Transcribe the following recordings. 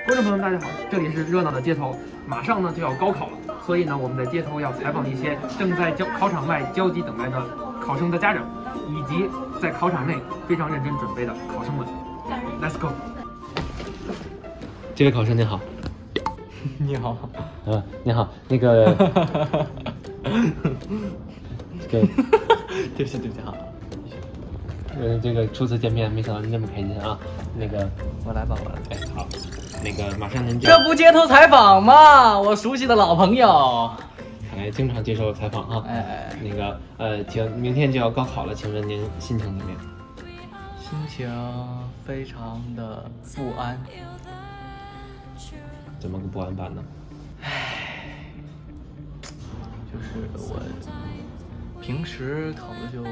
观众朋友们，大家好，这里是热闹的街头，马上呢就要高考了，所以呢，我们在街头要采访一些正在考场外焦急等待的考生的家长，以及在考场内非常认真准备的考生们。Let's go。这位考生您好。 你好。 你好，那个，对不起，好。 这个初次见面，没想到您这么开心啊。那个， 我来吧。 哎，好。那个，马上您这不街头采访吗？我熟悉的老朋友， 看来经常接受采访啊。那个，请明天就要高考了，请问您心情怎么样？ 心情非常的不安。 怎么个不安法呢？ 就是我平时考的就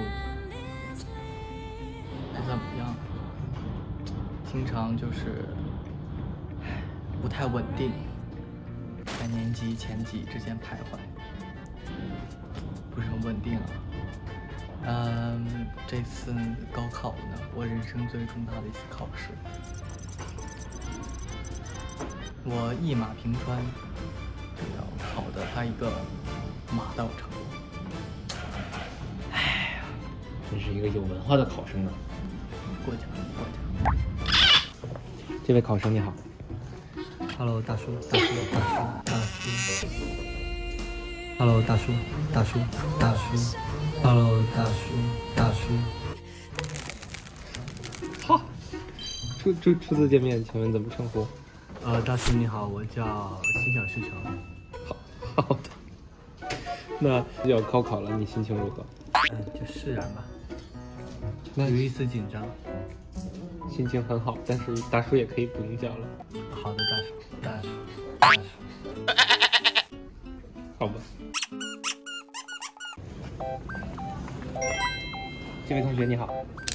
不怎么样，经常就是不太稳定，在年级前几之间徘徊，不是很稳定啊。这次高考呢，我人生最重大的一次考试，我一马平川，就要考的他一个马到成功。哎呀， 真是一个有文化的考生啊！ 过奖。 这位考生你好。 Hello， 大叔。Hello， 大叔。Hello， 大叔。 好，初次见面，请问怎么称呼？ 大叔你好，我叫心想事成。 好的。那要高考了，你心情如何？ 就释然吧。 那有一丝紧张。 心情很好，但是大叔也可以不用叫了。 好的，大叔。 好吧。这位同学你好。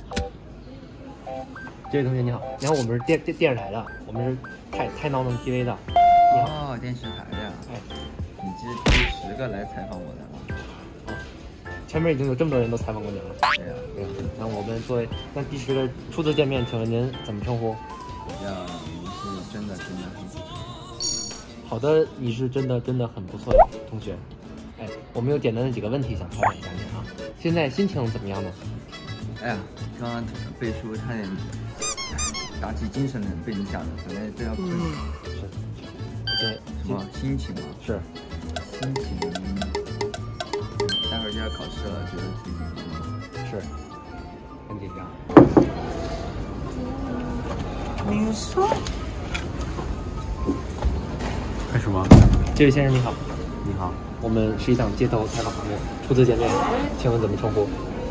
你好，我们是电视台的，我们是太闹腾 TV 的。你好。 哦，电视台的呀。你这是第10个来采访我的了。 前面已经有这么多人都采访过您了。 对呀。 那我们作为第10个初次见面，请问您怎么称呼？ 你是真的很不错。 好的，你是真的很不错的同学。我们有简单的几个问题想采访一下您啊。现在心情怎么样呢？ 哎呀，刚刚背书差点打起精神来被你吓的，本来都要困。 是。对。 什么心情吗？ 是。 心情。待会儿就要考试了，觉得挺紧张的。 是。很紧张。 你说。 干什么？这位先生你好。 你好。 我们是一档街头采访栏目，初次见面，请问怎么称呼？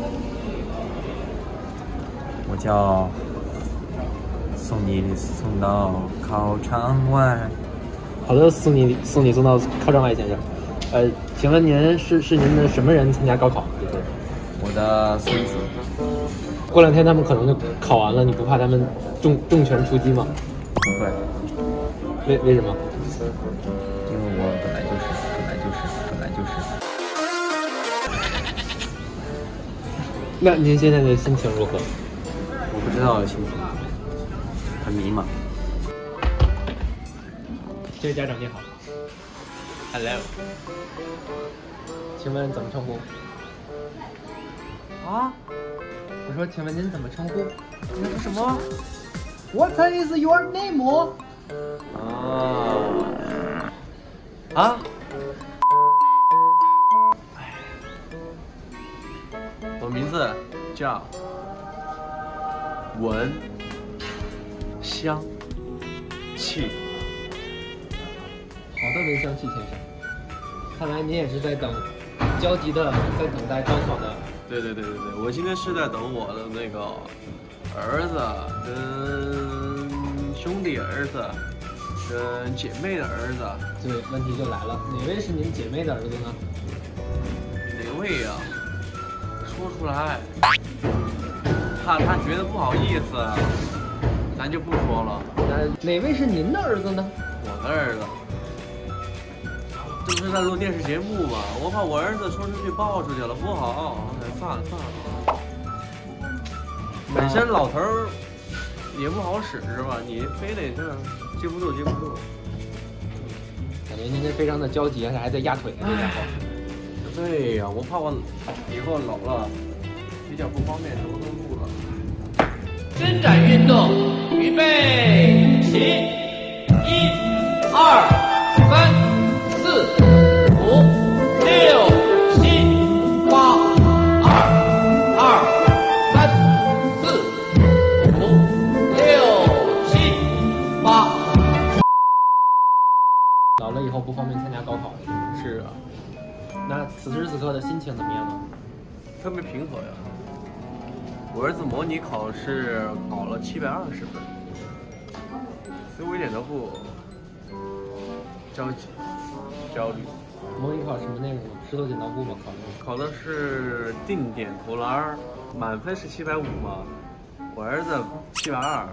我叫送你送到考场外。 好的，送你送到考场外，先生。请问您是您的什么人参加高考？ 我的孙子。 过2天他们可能就考完了，你不怕他们重拳出击吗？ 不会。 为什么？ 因为我本来就是。 那您现在的心情如何？ 我不知道心情，很迷茫。 这位家长你好。 Hello。 请问怎么称呼？啊？我说，请问您怎么称呼？你说什么 ？What is your name？ 啊？ 我名字叫文香气。 好的，文香气先生。看来您也是在焦急的在等待高考的。 对，我现在是在等我的那个儿子跟兄弟儿子跟姐妹的儿子。 对，问题就来了，哪位是您姐妹的儿子呢？ 哪位呀？说出来，怕他觉得不好意思，咱就不说了。 哪位是您的儿子呢？ 我的儿子。这不是在录电视节目吗？我怕我儿子说出去爆出去了，不好。算了。本身老头儿也不好使是吧？你非得这接不住，接不住。 感觉您这非常的焦急，而且还在压腿呢，这家伙。 对呀，我怕我以后老了比较不方便，什么都录了。 伸展运动，预备起！1、2、3、4、5、6、7、8、2、3、4、5、6、7、8。 老了以后不方便参加高考了。 是啊， 那此时此刻的心情怎么样呢？ 特别平和呀。我儿子模拟考试考了720分，所以我一点都不着急、焦虑。 模拟考什么内容呢？石头剪刀布吗？ 考的是定点投篮，满分是750嘛，我儿子720。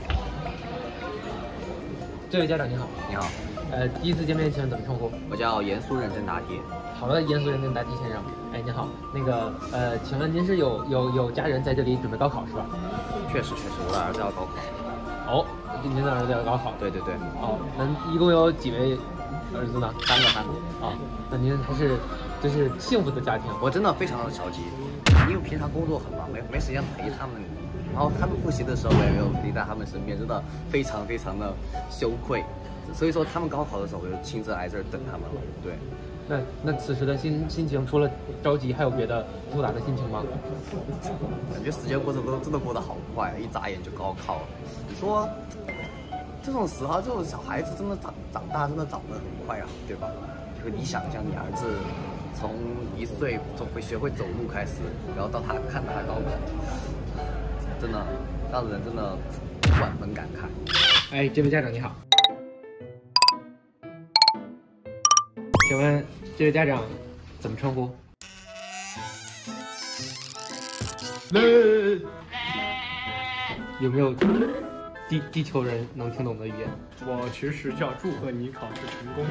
这位家长你好， 你好， 第一次见面请问怎么称呼？ 我叫严肃认真答题。 好的，严肃认真答题先生。哎，你好，那个请问您是有家人在这里准备高考是吧？ 确实，我的儿子要高考。 哦，您的儿子要高考？ 对。 哦，那一共有几位儿子呢 ？3个。 哦，那您还是就是幸福的家庭。 我真的非常的着急，因为平常工作很忙，没时间陪他们。然后他们复习的时候，我也没有陪在他们身边，真的非常的羞愧。所以说他们高考的时候，我就亲自来这儿等他们了。对。 那此时的心情除了着急，还有别的复杂的心情吗？ 感觉时间过得真的过得好快，一眨眼就高考了。你说这种时候，这种小孩子真的长大真的长得很快啊，对吧？就你想象你儿子从1岁会学会走路开始，然后到他看他高考，真的让人真的万分感慨。 哎，这位家长你好。请问这位家长怎么称呼？有没有地球人能听懂的语言？ 我其实叫祝贺你考试成功。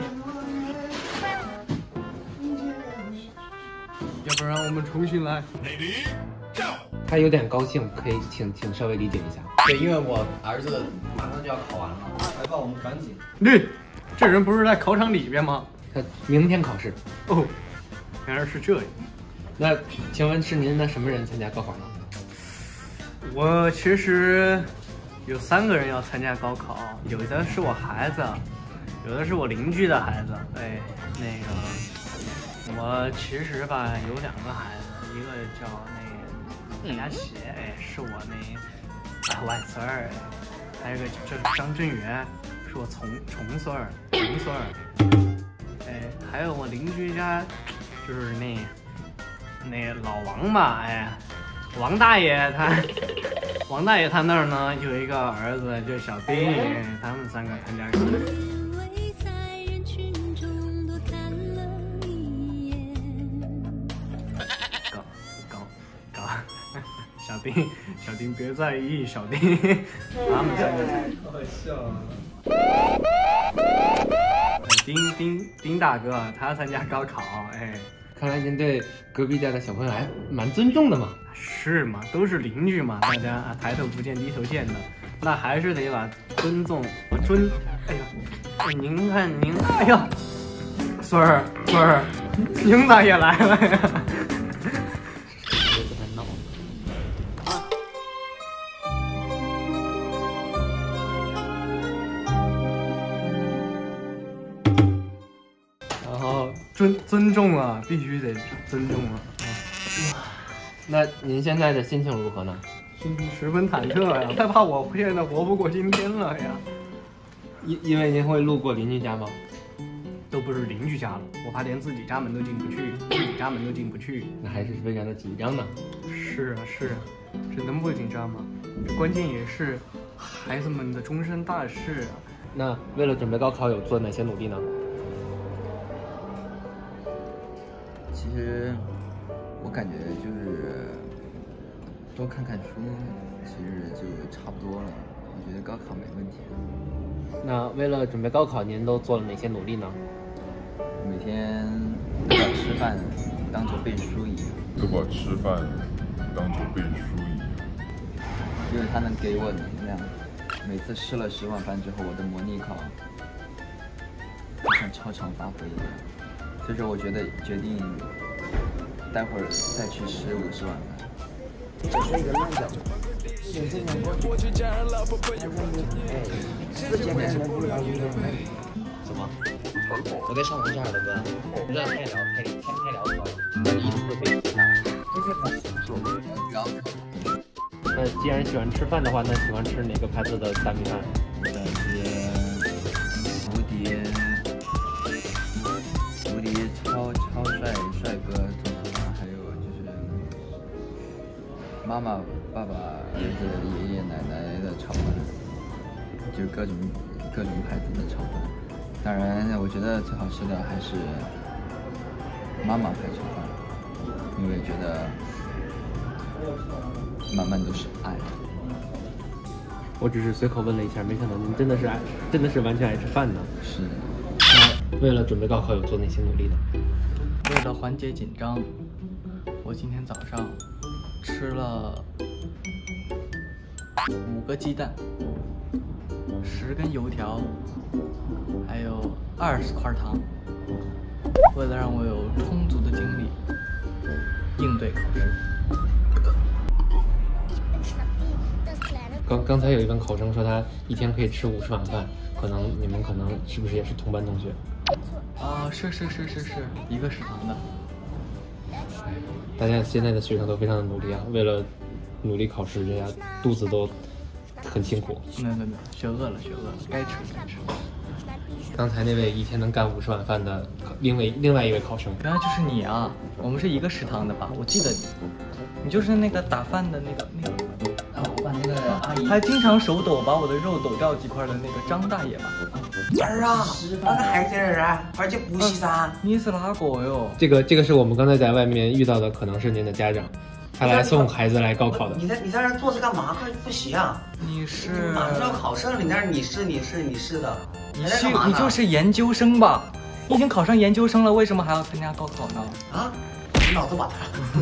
要不然我们重新来。 他有点高兴，可以请稍微理解一下。 对，因为我儿子马上就要考完了，来吧，我们赶紧。 对，这人不是在考场里边吗？ 他明天考试。 哦，原来是这样。 那请问是您的什么人参加高考呢？ 我其实有3个人要参加高考，有的是我孩子，有的是我邻居的孩子。哎，那个我其实吧有2个孩子，一个叫那个佳琪，哎，是我那外孙儿，还有一个就是张振元，是我重孙儿。哎，还有我邻居家，就是那老王吧，哎，王大爷他那儿呢有一个儿子叫小丁，他们3个参加考试。搞，小丁别在意，小丁，他们3个好笑。丁大哥他参加高考，哎， 看来您对隔壁家的小朋友还蛮尊重的嘛。 是嘛，都是邻居嘛，大家抬头不见低头见的，那还是得把尊重哎呀，您看您，哎呀，孙儿，您咋也来了呀？然后尊重啊，必须得尊重啊。 那您现在的心情如何呢？ 心情十分忐忑呀，害怕我现在活不过今天了呀。 因为您会路过邻居家吗？ 都不是邻居家了，我怕连自己家门都进不去， 那还是非常的紧张呢。 是啊，这能不紧张吗？关键也是孩子们的终身大事啊。 那为了准备高考，有做哪些努力呢？ 其实我感觉就是多看看书，其实就差不多了。我觉得高考没问题。 那为了准备高考，您都做了哪些努力呢？ 每天都把吃饭当做背书一样。 都把吃饭当做背书一样。 就是他能给我能量。 每次吃了10碗饭之后，我的模拟考就像超常发挥一样，所以说我决定待会儿再去吃50碗饭。 这是一个烂脚。什么？我在上红架了，哥，不知道太潦草了，一路都被击打。 那既然喜欢吃饭的话，那喜欢吃哪个牌子的大米饭？ 无敌超帅哥做的饭，还有就是妈妈、爸爸、儿子、爷爷奶奶的炒饭，就各种牌子的炒饭。当然，我觉得最好吃的还是妈妈牌炒饭，因为觉得满满都是爱。 我只是随口问了一下，没想到您真的是完全爱吃饭呢。 是。 那为了准备高考，有做哪些努力呢？ 为了缓解紧张，我今天早上吃了5个鸡蛋、10根油条，还有20块糖，为了让我有充足的精力应对考试。 刚才有一位考生说他一天可以吃50碗饭，你们是不是也是同班同学？ 啊，是，一个食堂的。 大家现在的学生都非常的努力啊，为了努力考试，人家肚子都很辛苦。 没，学饿了，该吃。 刚才那位一天能干50碗饭的另外一位考生， 原来就是你啊！我们是一个食堂的吧？我记得你就是那个打饭的那个。 我把那个阿姨还经常手抖把我的肉抖掉几块的那个张大爷吧？ 儿啊，那个孩子儿啊，而且补习噻。 你是哪个哟？ 这个是我们刚才在外面遇到的，可能是您的家长，他来送孩子来高考的。 你在这儿坐着干嘛？快复习啊！ 你是马上要考试了，你在这儿你是的， 你就是研究生吧？你已经考上研究生了，为什么还要参加高考呢？ 啊，你脑子瓦特。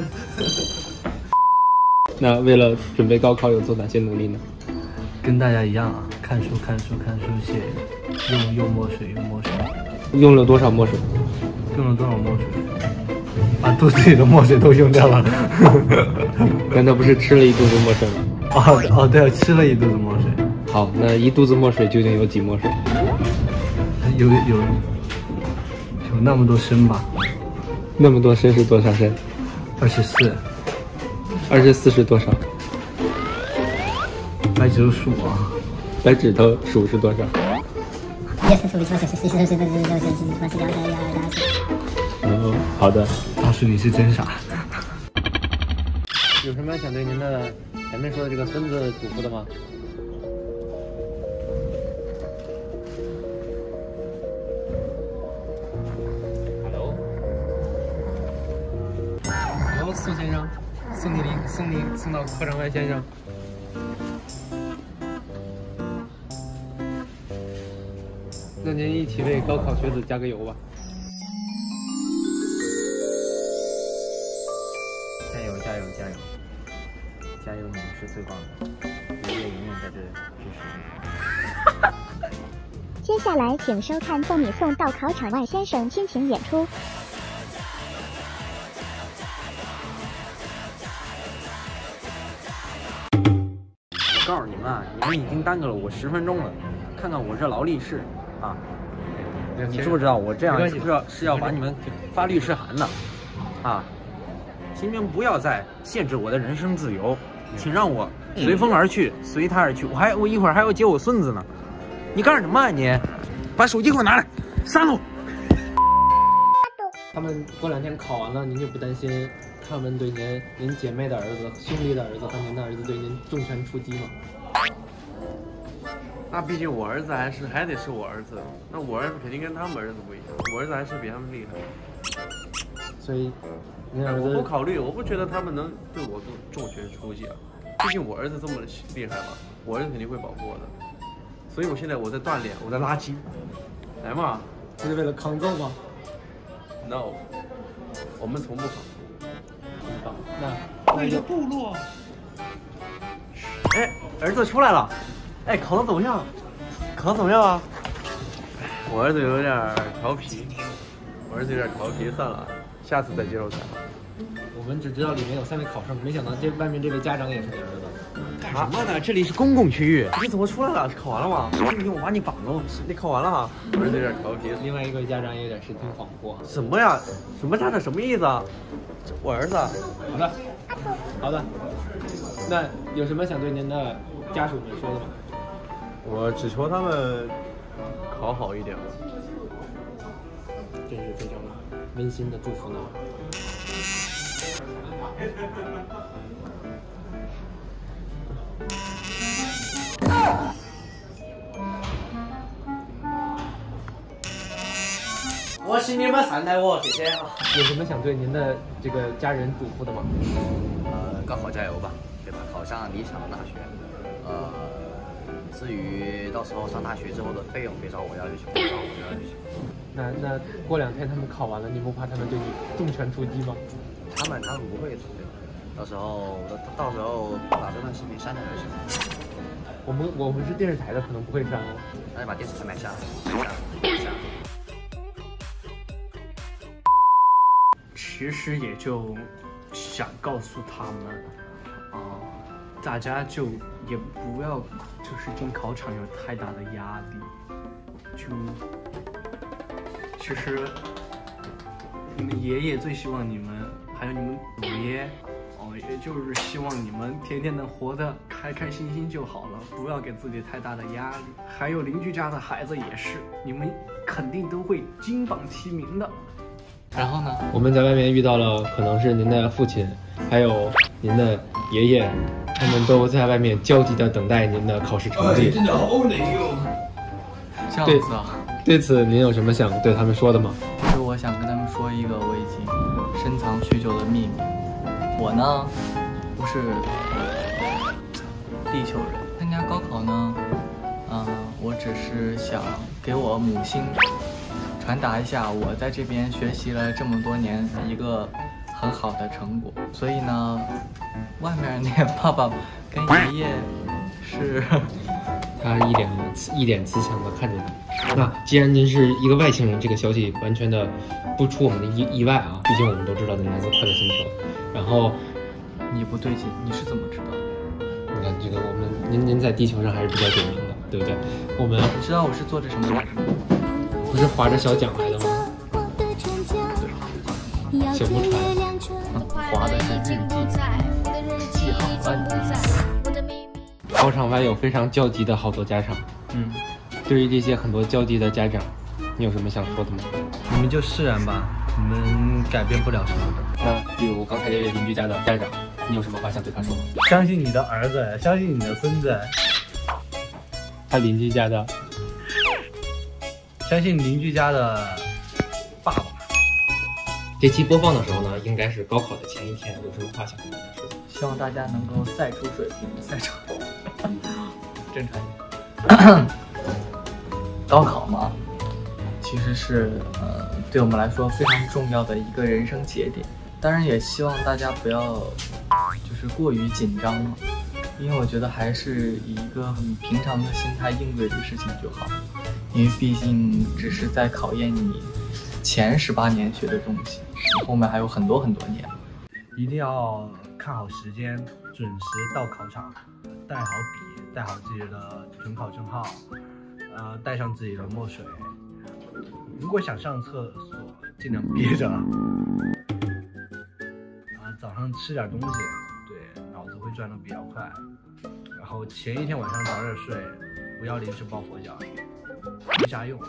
那为了准备高考，有做哪些努力呢？ 跟大家一样啊，看书写，用墨水。 用了多少墨水？ 用了多少墨水？把肚子里的墨水都用掉了。 难道不是吃了一肚子墨水吗？ 哦，对，吃了一肚子墨水。 好，那一肚子墨水究竟有几墨水？ 有那么多升吧？ 那么多升是多少升 ？24。 24是多少？ 白指头数啊， 白指头数是多少？哦，好的。 大叔你是真傻。 有什么想对您的前面说的这个孙子嘱咐的吗？Hello，苏先生，送到考场外，先生。那您一起为高考学子加个油吧！ 加油！加油！你们是最棒的，爷爷永远在这支持你。 接下来，请收看送你送到考场外先生亲情演出。 我告诉你们啊，你们已经耽搁了我10分钟了，看看我这劳力士啊！你知不知道我这样是要把你们发律师函的啊？请你们不要再限制我的人身自由，请让我随风而去，随他而去。我一会儿还要接我孙子呢。你干什么啊你？把手机给我拿来，删了。 他们过2天考完了，您就不担心他们对您姐妹的儿子、兄弟的儿子和您的儿子对您重拳出击吗？ 那毕竟我儿子还得是我儿子，那我儿子肯定跟他们儿子不一样，我儿子还是比他们厉害。 所以，您儿子我不考虑，我不觉得他们能对我重拳出击啊。毕竟我儿子这么厉害嘛，我儿子肯定会保护我的。所以我现在在锻炼，我在拉筋。来嘛， 这是为了抗揍吗 ？No， 我们从不抗。 那你的部落。 哎，儿子出来了。 哎，考得怎么样？考得怎么样啊？我儿子有点调皮，算了，下次再接受采访。 我们只知道里面有3位考生，没想到外面这位家长也是你儿子。 干什么呢？这里是公共区域。 你怎么出来了？考完了吗？今天我把你绑了。你考完了啊？我儿子有点调皮。 另外一个家长也有点视听恍惚。 什么呀？什么家长？什么意思啊？我儿子。 好的。那有什么想对您的家属们说的吗？ 我只求他们考好一点。 真是非常温馨的祝福呢。 我请你们善待我，谢谢。 有什么想对您的这个家人嘱咐的吗？ 高考加油吧，对吧？考上理想的大学。至于到时候上大学之后的费用，别找我要就行， 那过2天他们考完了，你不怕他们对你重拳出击吗？ 他们不会的，对吧？到时候把这段视频删掉就行。 我们是电视台的，可能不会删哦。 那就把电视台买下来。 其实也就想告诉他们，大家就也不要就是进考场有太大的压力，其实你们爷爷最希望你们，还有你们祖爷，也就是希望你们天天能活得开开心心就好了，不要给自己太大的压力。还有邻居家的孩子也是，你们肯定都会金榜题名的。 然后呢？ 我们在外面遇到了可能是您的父亲，还有您的爷爷，他们都在外面焦急地等待您的考试成绩。 真的好累哟。这样子啊？ 对此您有什么想对他们说的吗？ 其实我想跟他们说一个我已经深藏许久的秘密。我呢，不是地球人。参加高考呢，我只是想给我母亲传达一下我在这边学习了这么多年一个很好的成果。所以呢，外面那个爸爸跟爷爷是， 他一脸慈祥地看着你。那既然您是一个外星人，这个消息完全的不出我们的意外啊，毕竟我们都知道您来自快乐星球。然后你不对劲，你是怎么知道的？ 你看这个您在地球上还是比较有名的，对不对？ 你知道我是做着什么来着吗？ 不是划着小桨来的吗？小木船， 划的是日记，记好了。 考场外有非常焦急的好多家长，对于这些很多焦急的家长，你有什么想说的吗？ 你们就释然吧，你们改变不了什么的。 那比如刚才这位邻居家的家长，你有什么话想对他说吗？ 相信你的儿子，相信你的孙子。 他邻居家的。 相信邻居家的爸爸。 这期播放的时候呢，应该是高考的前一天，有什么话想跟大家说？ 希望大家能够赛出水平，赛出正常一点。高考嘛，其实是对我们来说非常重要的一个人生节点。当然，也希望大家不要就是过于紧张了，因为我觉得还是以一个很平常的心态应对这个事情就好。因为毕竟只是在考验你前18年学的东西，后面还有很多很多年。 一定要看好时间，准时到考场，带好笔，带好自己的准考证号，带上自己的墨水。如果想上厕所，尽量憋着。早上吃点东西，对，脑子会转得比较快。然后前一天晚上早点睡，不要临时抱佛脚。没啥用。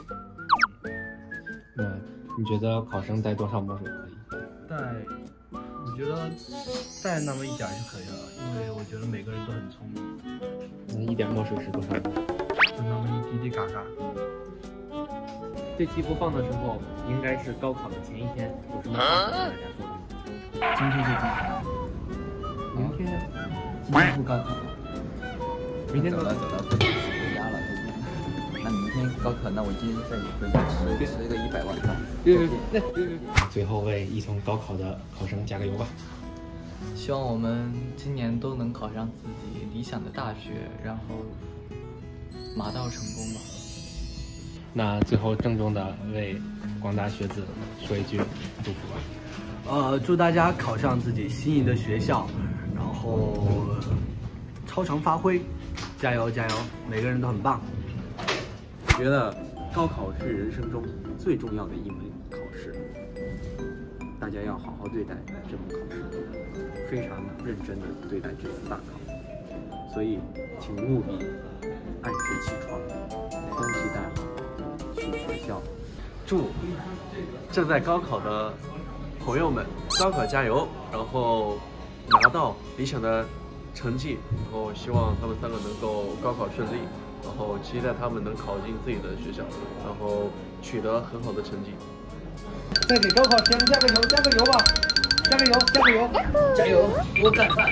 你觉得考生带多少墨水可以？ 我觉得带那么一点就可以了，因为我觉得每个人都很聪明。 你一点墨水是多少？ 就那么一滴滴嘎嘎。 这期播放的时候应该是高考的前一天，有什么话想跟大家说的吗？ 今天就高考， 明天不高考了， 明天走了，回家了。那明天高考，那我今天再回家吃个100万饭。 最后为一同高考的考生加个油吧！ 希望我们今年都能考上自己理想的大学，然后马到成功吧。 那最后郑重的为广大学子说一句祝福吧。 祝大家考上自己心仪的学校，然后超常发挥，加油加油！每个人都很棒。 我觉得高考是人生中最重要的一门考试，大家要好好对待这门考试，非常认真的对待这次大考。所以，请务必按时起床，东西带好，去学校。 祝正在高考的朋友们高考加油，然后拿到理想的成绩，然后希望他们3个能够高考顺利，然后期待他们能考进自己的学校，然后取得很好的成绩。 再给高考前加个油，加个油吧，加个油，加个油，加油，多干饭。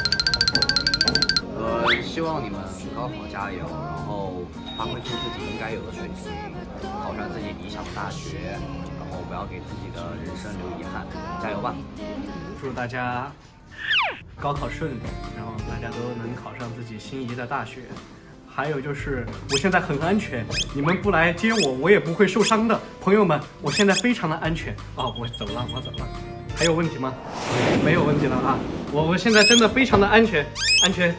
希望你们高考加油，然后发挥出自己应该有的水平，考上自己理想的大学，然后不要给自己的人生留遗憾，加油吧！ 祝大家高考顺利，然后大家都能考上自己心仪的大学。还有就是，我现在很安全，你们不来接我，我也不会受伤的。朋友们，我现在非常的安全。哦，我走了，我走了。还有问题吗？没有问题了啊！我现在真的非常的安全，安全。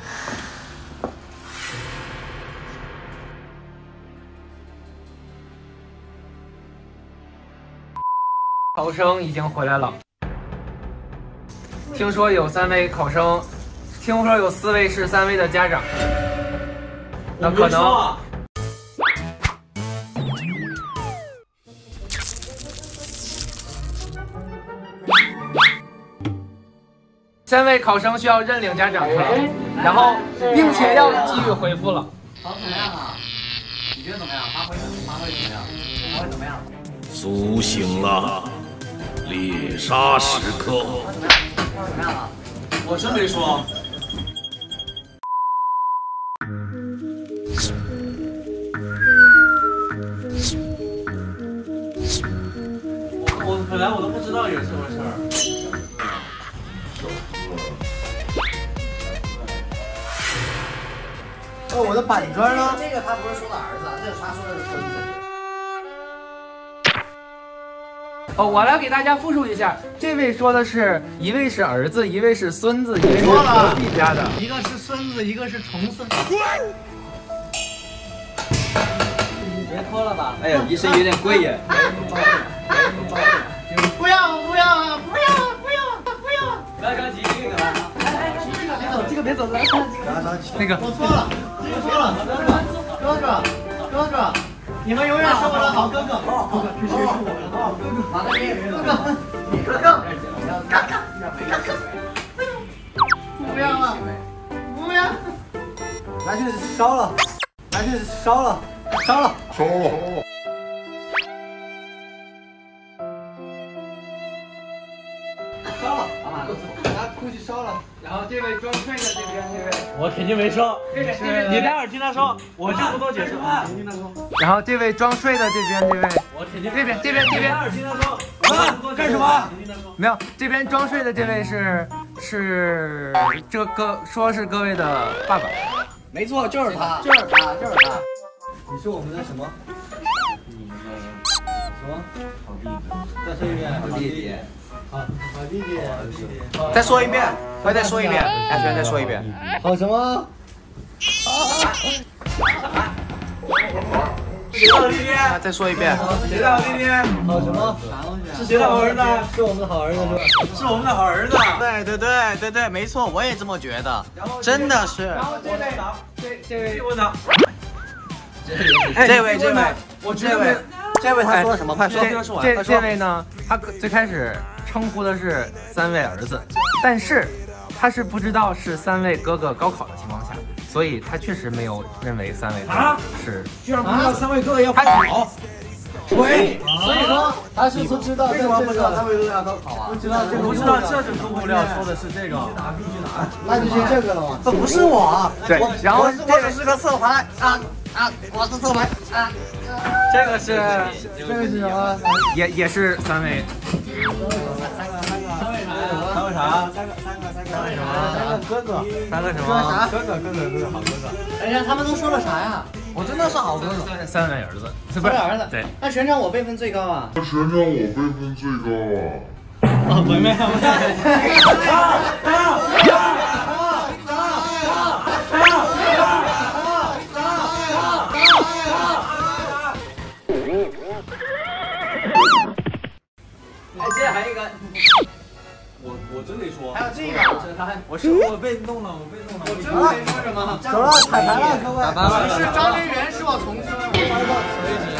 考生已经回来了。听说有3位考生，听说有4位是3位的家长。那可能。3位考生需要认领家长了，然后并且要给予回复了。 考怎么样啊？你觉得怎么样？发挥怎么样？发挥怎么样？ 苏醒了，猎杀时刻。 怎么样啊？ 我真没说。 我本来我都不知道有这回事儿。 我的板砖呢？这个他不是说的儿子，这个他说的是孙子。 我来给大家复述一下，这位说的是一位是儿子，一位是孙子，一位是隔壁家的， 一个是孙子，一个是重孙。 你别拖了吧！ 哎呀，医生有点贵耶。 不要！不要！ 来这个吧。 这个别走，来看这个。 那个。 我错了，哥哥，你们永远是我的好哥哥。哥哥，这是我的好哥哥。马大爷，哥哥，不要啊！不要！拿去烧了。拿出去烧了。 然后这位装睡的这边这位， 我肯定没说。 这边你待会儿听他说，我就不多解释。你听他说。 然后这位装睡的这边这位， 我肯定这边。 待会儿听他说。 干什么？没有，这边装睡的这位是这个说是各位的爸爸。 没错，就是他。你是我们的什么？什么？好弟弟。再说一遍。好弟弟。好弟弟。再说一遍，快再说一遍，亚轩再说一遍。好什么？ 谁的好弟弟？ 再说一遍。 谁的好弟弟？ 好什么？ 是谁的好儿子？ 是我们的好儿子是吧？ 是我们的好儿子。 对，没错，我也这么觉得，真的是。 然后这位问他。 这位，我这位他说了什么？快说。 这位呢，他最开始称呼的是3位儿子，但是他是不知道是3位哥哥高考的情况下，所以他确实没有认为3位哥哥是。 居然不知道3位哥哥要考。 对，所以说他是不知道，为什么不知道3位哥哥要高考啊？ 不知道这种无聊说的是这个。 那就是这个了吗？这不是我。 对，然后我只是个侧牌我是侧牌啊。 这个是什么？ 也是3位。 3位啥？ 三个哥哥。 三个什么？ 哥哥，好哥哥。哎呀，他们都说了啥呀？ 我真的是好歌手。 三位儿子， 是不是儿子？ 对。 那全场我辈分最高啊。 全场我辈分最高啊。 哦，没有。 哎，接着还有一个。 我真得说， 还有这个， 我被弄了，我真没说什么。 走了，彩排了，各位。 是张真源，是我重孙。